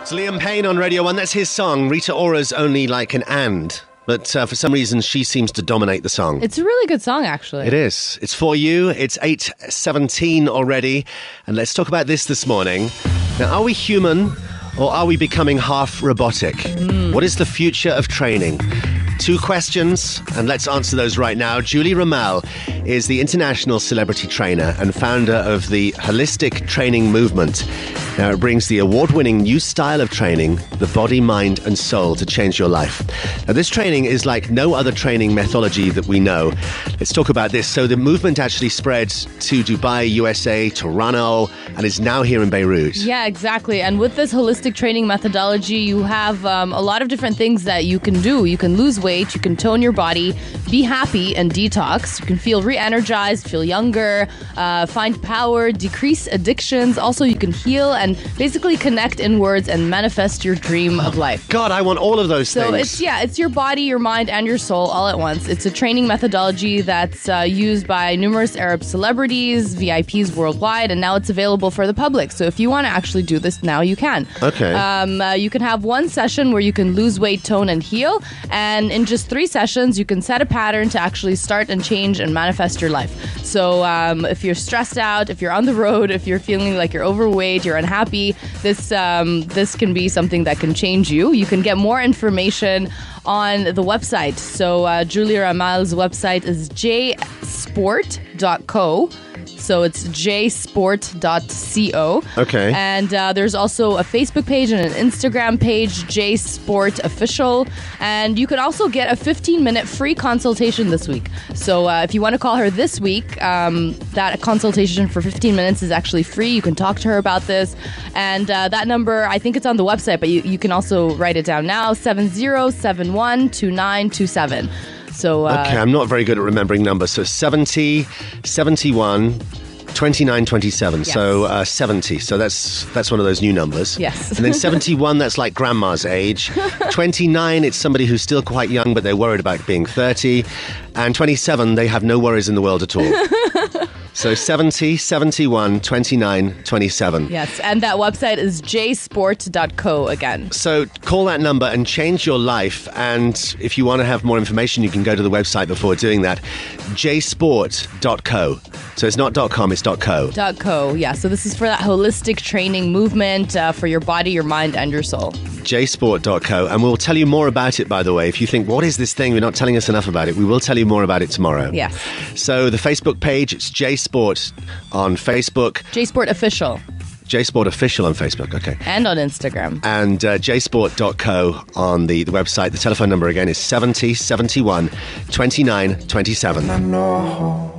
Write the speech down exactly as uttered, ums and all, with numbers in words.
It's Liam Payne on Radio one. That's his song. Rita Ora's only like an and. But uh, for some reason, she seems to dominate the song. It's a really good song, actually. It is. It's for you. It's eight seventeen already. And let's talk about this this morning. Now, are we human or are we becoming half robotic? Mm. What is the future of training? Two questions, and let's answer those right now. Julie Ramal is the international celebrity trainer and founder of the Holistic Training Movement. Now, it brings the award-winning new style of training, the body, mind, and soul, to change your life. Now, this training is like no other training methodology that we know. Let's talk about this. So the movement actually spread to Dubai, U S A, Toronto, and is now here in Beirut. Yeah, exactly. And with this holistic training methodology, you have um, a lot of different things that you can do. You can lose weight, you can tone your body, be happy and detox. You can feel re-energized, feel younger, uh, find power, decrease addictions. Also, you can heal and basically connect inwards and manifest your dream of life. God, I want all of those so things. So it's, yeah, it's your body, your mind, and your soul all at once. It's a training methodology that's uh, used by numerous Arab celebrities, V I Ps worldwide, and now it's available for the public. So if you want to actually do this now, you can. Okay. Um, uh, you can have one session where you can lose weight, tone, and heal. And in just three sessions, you can set a pattern to actually start and change and manifest your life. So um, if you're stressed out, if you're on the road, if you're feeling like you're overweight, you're unhappy, this um, this can be something that can change you. You can get more information on the website. So uh, Julie Ramal's website is j sport dot co. So it's j sport dot co. Okay. And uh, there's also a Facebook page and an Instagram page, J Sport Official. And you can also get a fifteen minute free consultation this week. So uh, if you want to call her this week, um, that consultation for fifteen minutes is actually free. You can talk to her about this. And uh, that number, I think it's on the website, but you, you can also write it down now, seven zero seven one two nine two seven. So, uh, okay, I'm not very good at remembering numbers. So seventy, seventy-one, twenty-nine, twenty-seven. Yes. So uh, seventy. So that's that's one of those new numbers. Yes. And then seventy-one, that's like grandma's age. twenty-nine, it's somebody who's still quite young, but they're worried about being thirty. And twenty-seven, they have no worries in the world at all. So seventy, seventy-one, twenty-nine, twenty-seven. Yes, and that website is j sport dot co again. So call that number and change your life. And if you want to have more information, you can go to the website before doing that. j sport dot co. So it's not .com, it's .co. .co, yeah. So this is for that holistic training movement uh, for your body, your mind, and your soul. j sport dot co. And we'll tell you more about it, by the way. If you think, what is this thing? You're not telling us enough about it. We will tell you more about it tomorrow. Yes. So the Facebook page, it's JSport on Facebook. JSport Official. JSport Official on Facebook, okay. And on Instagram. And uh, j sport dot co on the, the website. The telephone number again is seventy, seventy-one, twenty-nine, twenty-seven. I know